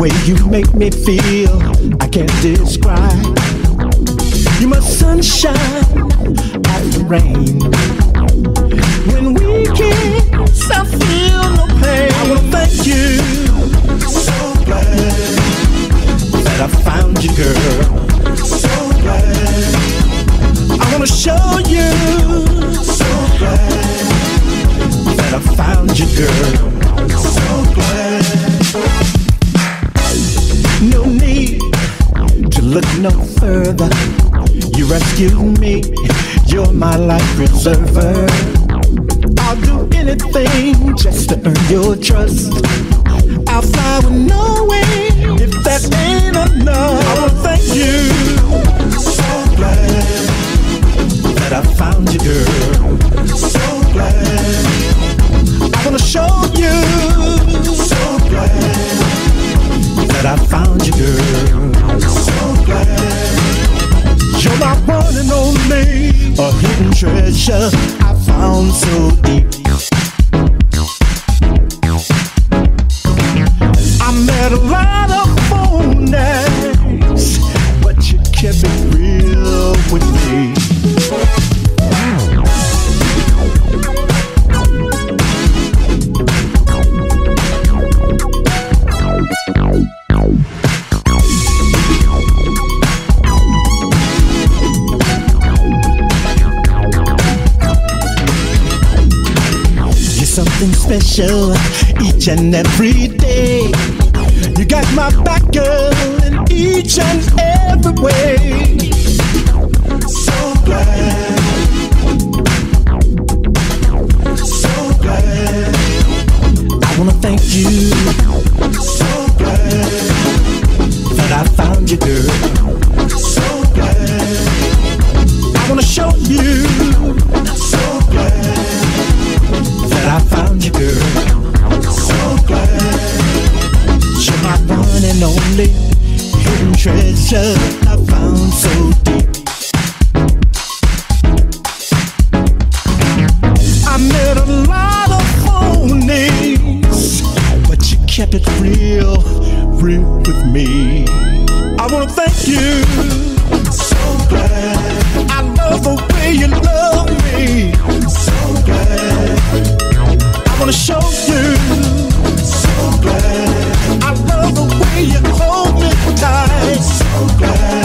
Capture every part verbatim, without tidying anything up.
way you make me feel, I can't describe. You're my sunshine after rain. When we kiss, I feel no pain. I wanna thank you. So glad that I found you, girl. So glad. I wanna show you. So glad that I found you, girl. So glad. No need to look no further. You rescued me, you're my life preserver. I'll do anything just to earn your trust. I'll fly with no wing if that ain't enough. I wanna thank you. So glad that I found you, girl. So glad. I wanna show you. So glad that I found you, girl. So glad. You're my one and only, a hidden treasure I found so deep. I met a lot of phonies, but you kept it real with me. Something special each and every day. You got my back, girl, in each and every way. So glad, so glad. I wanna thank you. So glad that I found you, girl. So glad. I wanna show you. So glad that I found you, girl. So glad. You're my one and only hidden treasure I found so deep. I met a lot of phonies, but you kept it real, real with me. I wanna thank you. So glad. I love the way you love me. So glad. I wanna show you. So glad. I love the way you hold me tight. So glad.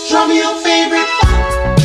Draw me your favorite funk.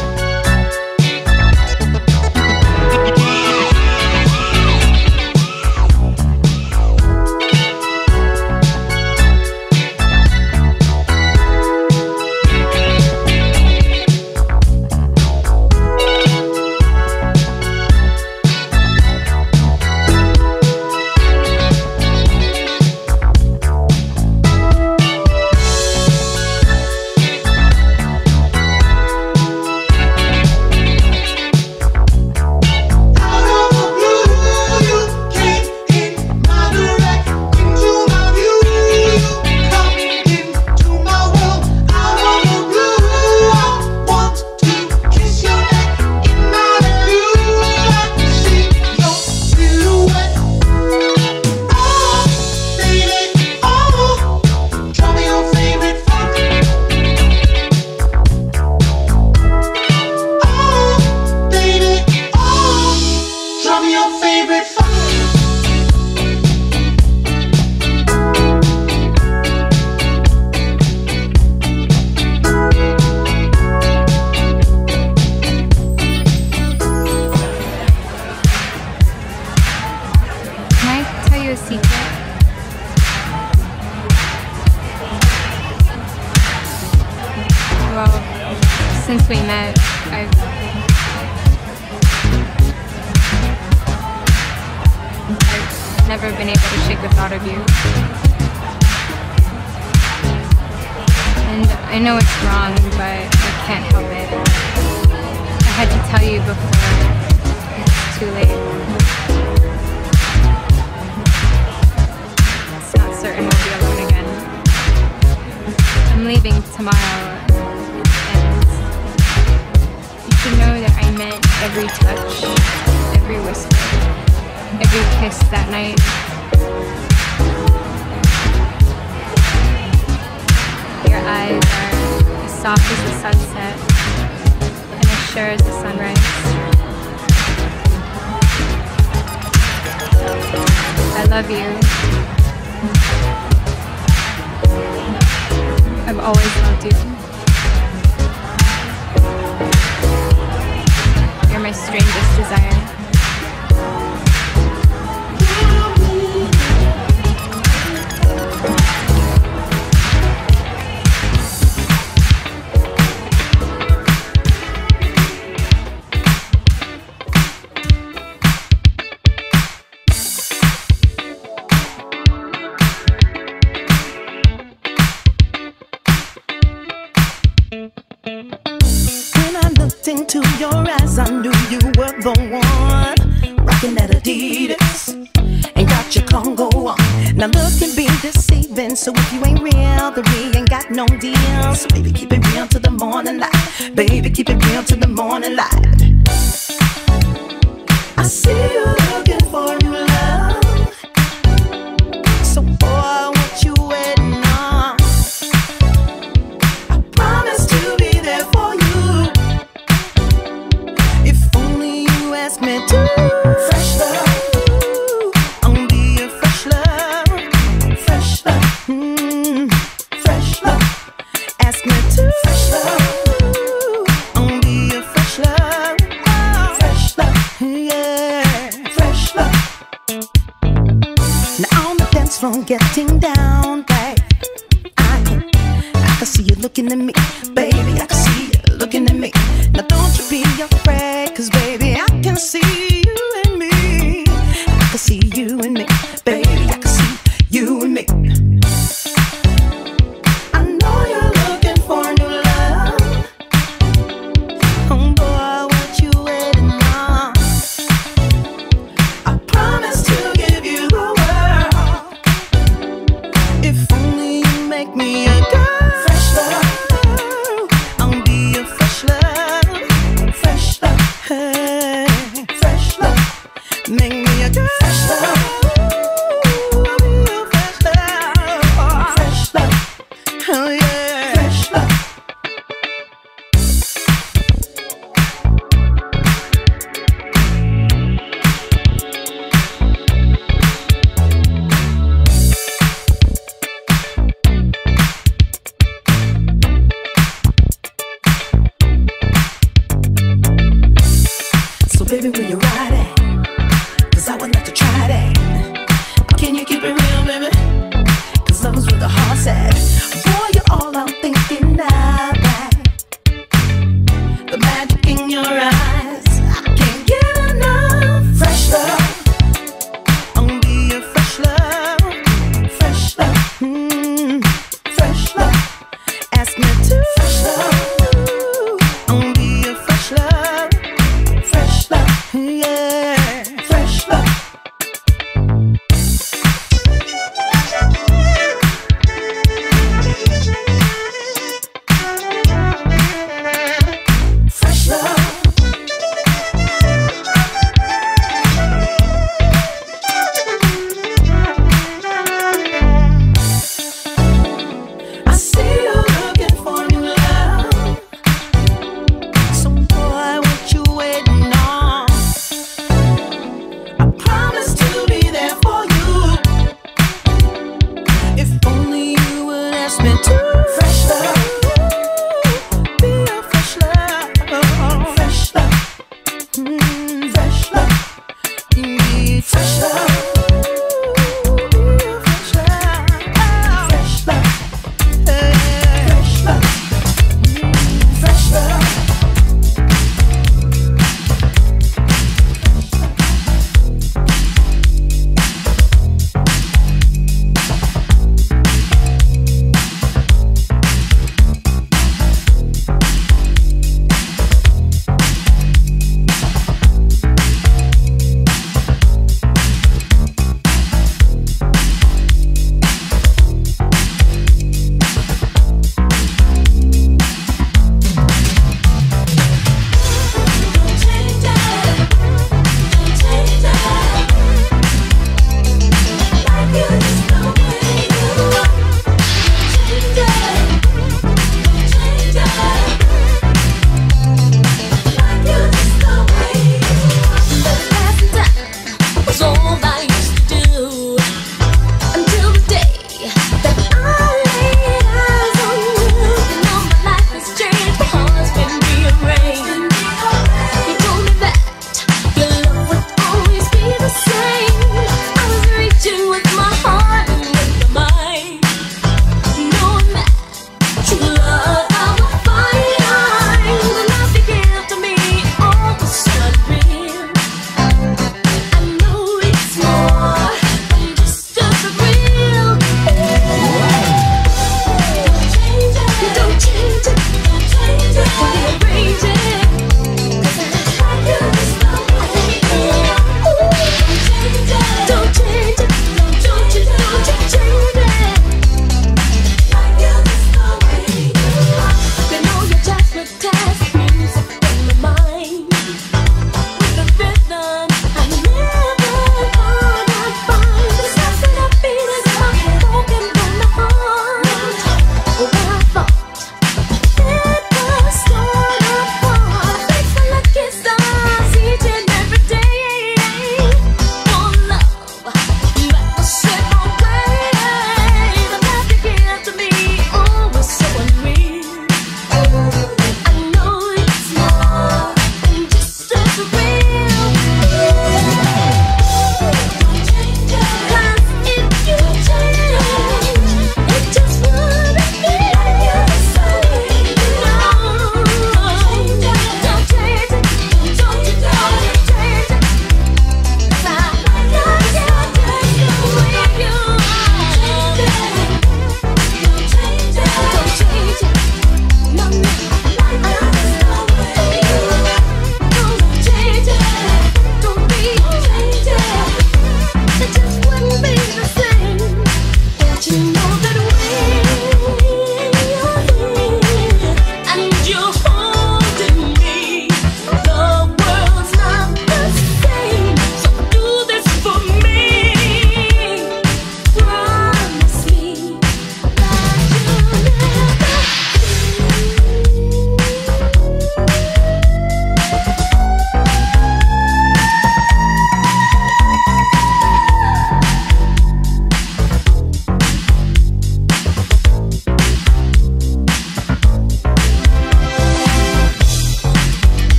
Since we met, I've I've never been able to shake the thought of you. And I know it's wrong, but I can't help it. I had to tell you before it's too late. It's not certain we'll be alone again. I'm leaving tomorrow. To know that I meant every touch, every whisper, every kiss that night. Your eyes are as soft as the sunset and as sure as the sunrise. I love you. I've always loved you. You're my strangest desire. Into your eyes, I knew you were the one. Rocking that Adidas and got your Congo on. Now look can be deceiving, so if you ain't real, then we ain't got no deal. So baby, keep it real to the morning light. Baby, keep it real to the morning light. I see you looking for new love, so boy, what you waiting on? I promise to be there for you. Ask me to fresh love, I'll be a fresh love, fresh love, mm, fresh love. Ask me to fresh love, I'll be a fresh love, fresh love, yeah. baby, where you ride at? Cause I would like to try that. Can you keep it real, baby? Cause love's where the heart's at. Boy, you're all I'm thinking about. The magic in your eyes.